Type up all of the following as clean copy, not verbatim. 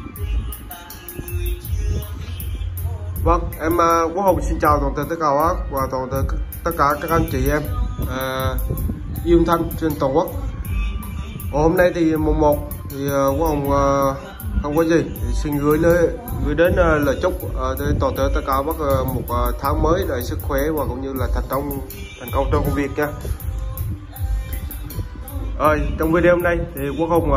Vâng, em Quốc Hùng xin chào toàn thể tất cả các và toàn thể tất cả các anh chị em yêu thanh trên toàn quốc. Hôm nay thì mùng 1 thì Quốc Hùng không có gì thì xin gửi đến lời chúc đến toàn thể tất cả các một tháng mới đầy sức khỏe và cũng như là thành công trong công việc nha. Trong video hôm nay thì Quốc Hùng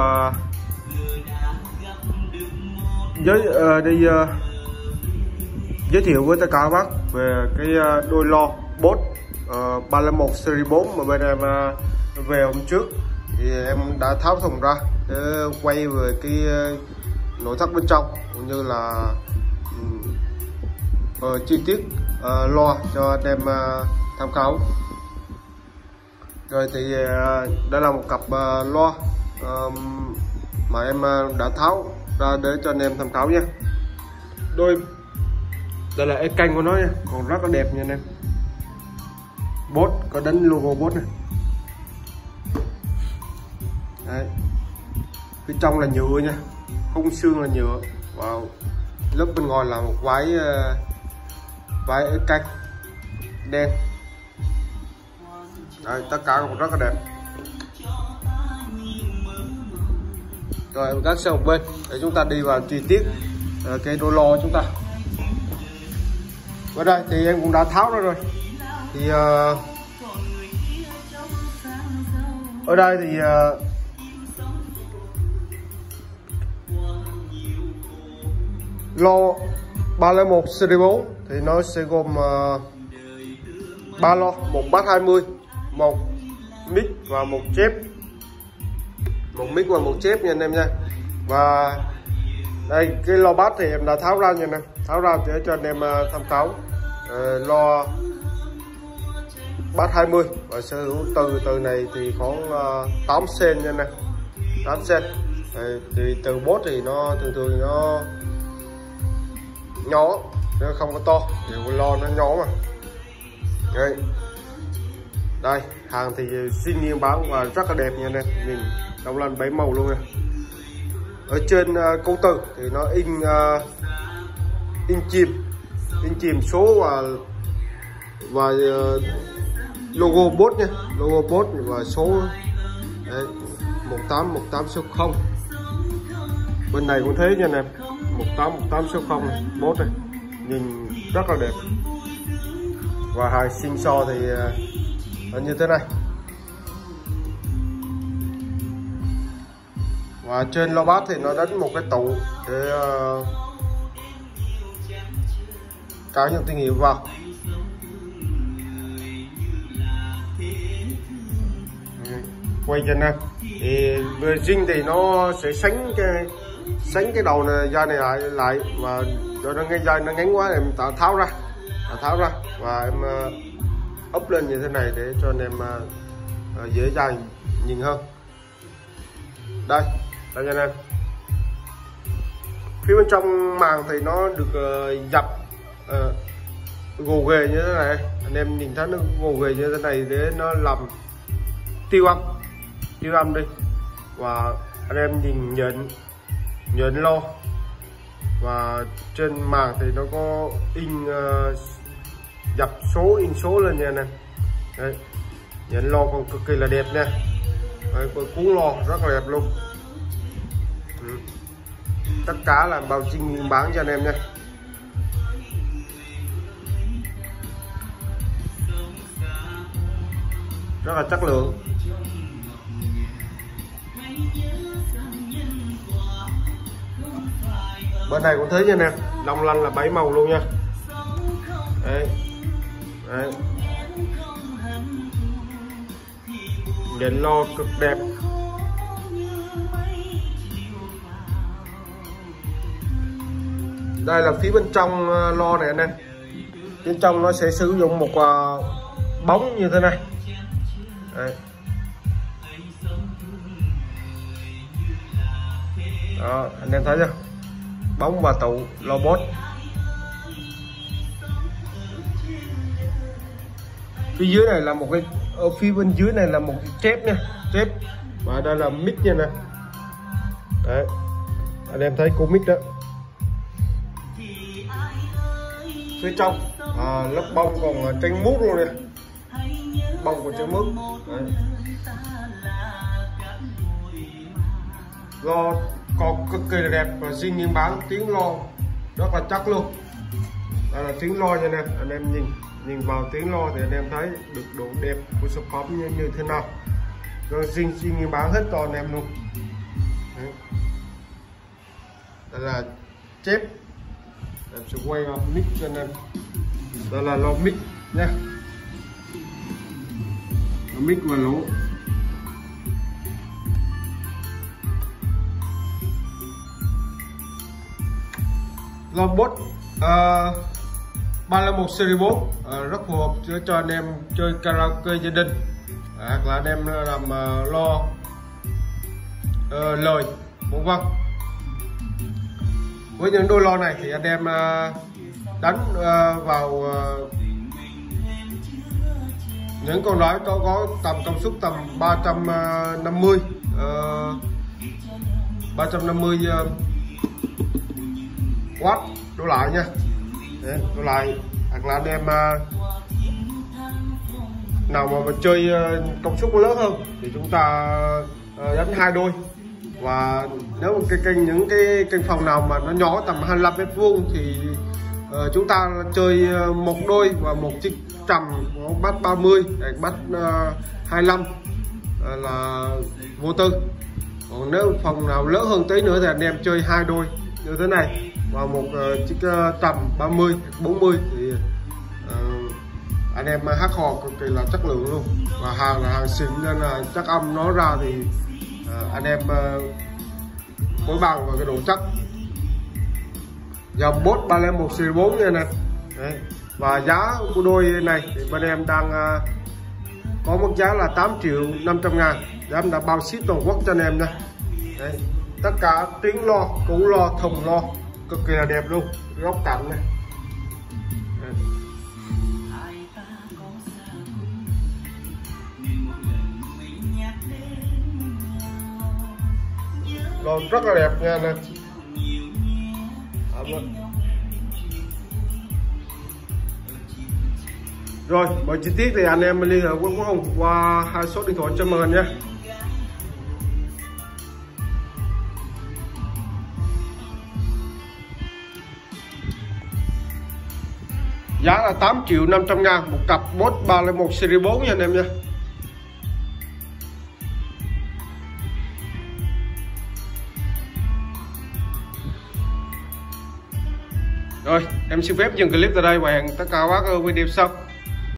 giới thiệu với tất cả các bác về cái đôi lo Boss 301 series 4 mà bên em về hôm trước thì em đã tháo thùng ra để quay về cái nội thất bên trong cũng như là chi tiết loa cho anh em tham khảo. Rồi thì đây là một cặp loa mà em đã tháo ra để cho anh em tham khảo nha. Đây là cái canh của nó nha, còn rất là đẹp nha anh em. Boss có đánh logo Boss này. Đấy. Phía trong là nhựa nha, khung xương là nhựa và lớp bên ngoài là một vải canh đen. Đấy, tất cả cũng rất là đẹp. Rồi em gác sang một bên để chúng ta đi vào chi tiết cái đôi lo chúng ta. Ở đây thì em cũng đã tháo ra rồi. Thì ở đây thì lo 301 series 4 thì nó sẽ gồm 3 lo, một bass 20, một mic và một chép. Một mic và một chép nha anh em nha. Và đây cái lo bass thì em đã tháo ra nha anh em, tháo ra để cho anh em tham khảo. Lo bass 20 và sở hữu từ này thì khoảng 8 cm nha anh em, 8 cm. Thì từ Boss thì nó thường nó nhỏ, nó không có to, thì lo nó nhỏ mà. Đây hàng thì xinh niên bán và rất là đẹp nha anh em, nhìn đồng lanh 7 màu luôn nha. Ở trên câu từ thì nó in chìm số và logo Boss nha, logo Boss và số đấy, 1818 số 0. Bên này cũng thế nha anh em, 1818 số 0 này, Boss này, nhìn rất là đẹp. Và hai sinh so thì như thế này. Và trên lo bass thì nó đánh một cái tụ để trao những tín hiệu vào. Quay cho anh. Thì về zing thì nó sẽ sánh cái đầu này, dây này lại và cho nó ngay dây nó ngắn quá em tháo ra và em úp lên như thế này để cho anh em dễ dàng nhìn hơn. Đây cho anh em. Phía bên trong màng thì nó được dập gồ ghề như thế này, anh em nhìn thấy nó gồ ghề như thế này để nó làm tiêu âm đi. Và anh em nhìn nhện lo, và trên màng thì nó có in dập số, in số lên nha nè. Đấy, nhện lo còn cực kỳ là đẹp nha. Đấy, cuốn lo rất là đẹp luôn. Tất cả là bao zing nguyên bản cho anh em nha. Rất là chất lượng. Bên này cũng thế nha anh em, long lanh là 7 màu luôn nha. Đấy. Đấy. Đèn lo cực đẹp. Đây là phía bên trong lo này anh em. Bên trong nó sẽ sử dụng một bóng như thế này. Đấy. Đó, anh em thấy chưa? Bóng và tụ lo Boss. Phía dưới này là một cái, ở phía bên dưới này là một cái chép nha, chép. Và đây là mic nha nè. Đấy. anh em thấy cua mít đó. Phía trong lớp bông còn trắng muốt luôn nè, bông còn trắng muốt. Lo còn cực kỳ là đẹp và riêng nghiêng bán tiếng lo rất là chắc luôn. Đây là tiếng lo nha anh em nhìn vào tiếng lo thì anh em thấy được độ đẹp của sản phẩm như thế nào. Rồi riêng nghiêng bán hết cho anh em luôn. Đấy. Đây là chép, em sẽ quay vào mic cho anh em. Đây là lo mic nha, lo mic và lỗ. Lo bot 301 series 4 rất phù hợp cho anh em chơi karaoke gia đình, hoặc là anh em làm lo lời vân vân. Với những đôi lo này thì anh em đánh vào những con nói có tầm công suất tầm 350 watt đổ lại nha. Đấy, đổ lại, hoặc là anh em nào mà chơi công suất lớn hơn thì chúng ta đánh 2 đôi. Và nếu mà những cái kênh phòng nào mà nó nhỏ tầm 25 m² thì chúng ta chơi 1 đôi và một chiếc trầm bass 30 hoặc bass 25 là vô tư. Còn nếu phòng nào lớn hơn tí nữa thì anh em chơi 2 đôi như thế này và một chiếc trầm 30 40 thì anh em hát hò cực kỳ là chất lượng luôn, và hàng là hàng xịn nên là chắc âm nó ra thì anh em phối bằng vào cái độ chắc. Dòng Boss 301 series 4 nha nè. Đấy. Và giá của đôi này thì bên em đang có mức giá là 8.500.000, giá đã bao ship toàn quốc cho anh em nha. Đấy. Tất cả tiếng lo, củ lo, thùng lo cực kỳ là đẹp luôn, góc cạnh này. Đấy. Lo rất là đẹp nha nè. Rồi, mọi chi tiết thì anh em liên hệ với Quốc Hùng qua 2 số điện thoại trên màn hình nhé. Giá là 8.500.000 một cặp Boss 301 series 4 nha anh em nha. Rồi, em xin phép dừng clip tại đây và hẹn tất cả các video sau.